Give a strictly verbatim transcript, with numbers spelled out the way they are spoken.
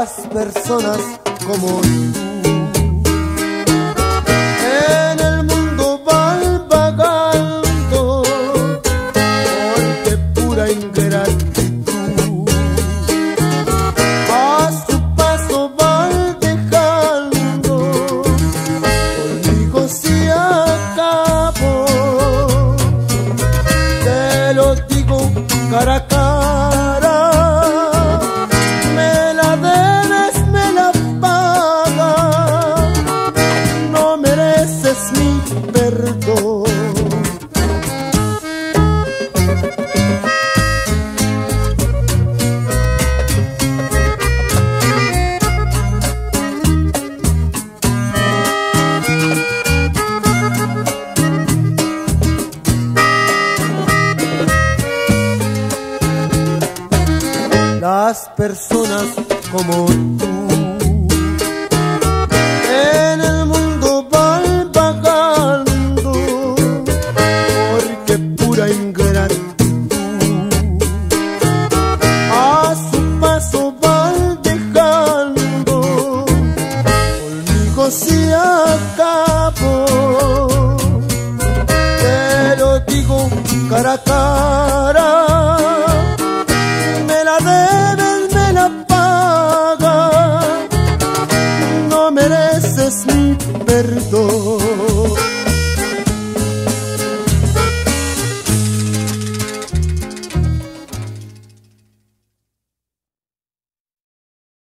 las personas como tú en el mundo van vagando, porque pura ingratitud a su paso van dejando. Conmigo si acabo, te lo digo cara a cara. Las personas como tú en el mundo van vagando, porque pura ingratitud a su paso van dejando. Conmigo si acabo, te lo digo cara a cara. Me la debes, me la pagas, no mereces mi perdón.